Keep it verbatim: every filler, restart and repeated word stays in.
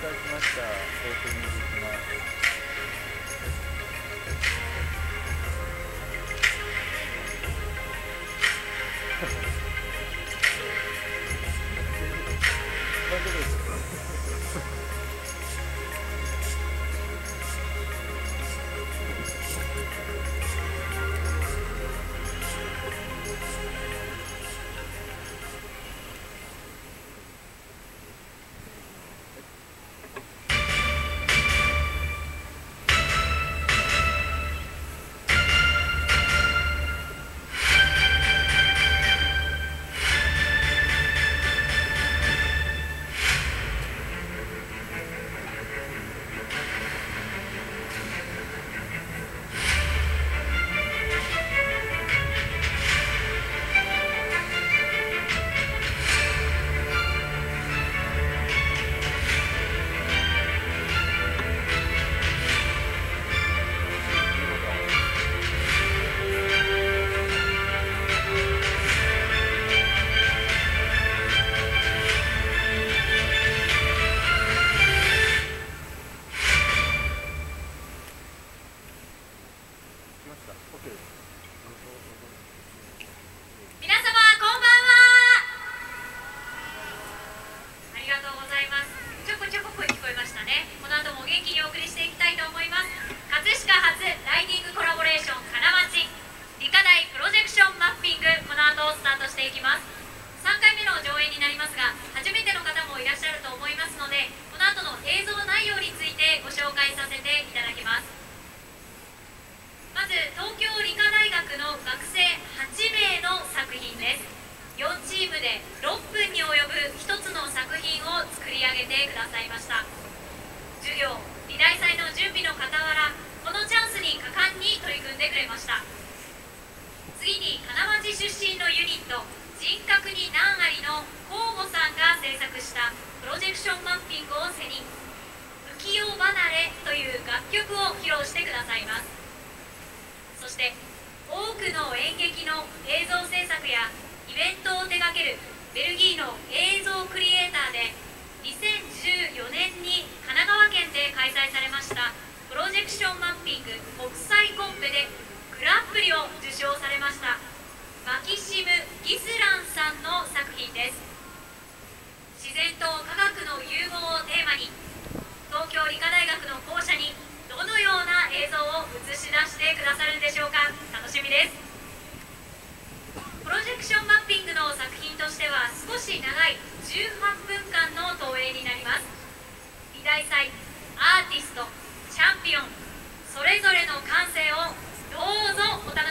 介しましたオープニングいきます。大丈夫です。 皆様こんばんは。ありがとうございます。ちょこちょこ声聞こえましたね。この後も元気にお送りしていきたいと思います。葛飾初ライティングコラボレーション金町理科大プロジェクションマッピング、この後スタートしていきます。さんかいめの上映になりますが、初めての方もいらっしゃると思いますので、この後の映像内容についてご紹介させていただきます。まず東京理科大学の学生はちめいの作品です。よんチームでろっぷんに及ぶひとつの作品を作り上げてくださいました。授業、美大祭の準備の傍ら、このチャンスに果敢に取り組んでくれました。次に金町出身のユニット、人格に難ありの河吾さんが制作したプロジェクションマッピングを背に、浮世離れという楽曲を披露してくださいます。そして多くの演劇の映像制作やイベントを手掛けるベルギーの映像クリエイターで、にせんじゅうよねんに神奈川県で開催されましたプロジェクションマッピング国際コンペでグランプリを受賞されましたマキシム・ギスランさんの作品です。自然と科学の融合をテーマに、東京理科大学の校舎にどのような映像を映し出してくださるんでしょうか。楽しみです。プロジェクションマッピングの作品としては少し長いじゅうはっぷんかんの投影になります。美大祭、アーティスト、チャンピオン、それぞれの感性をどうぞお楽しみください。